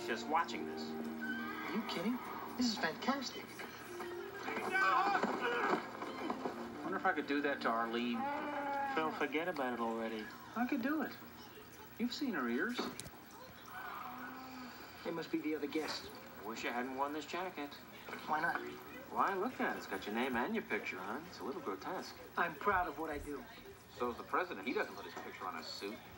just watching this. Are you kidding? This is fantastic. Wonder if I could do that to Arlene. Phil, forget about it already. I could do it. You've seen her ears. They must be the other guests. I wish I hadn't worn this jacket. Why not? Why, look at it. It's got your name and your picture on it. It's a little grotesque. I'm proud of what I do. So's the president. He doesn't put his picture on a suit.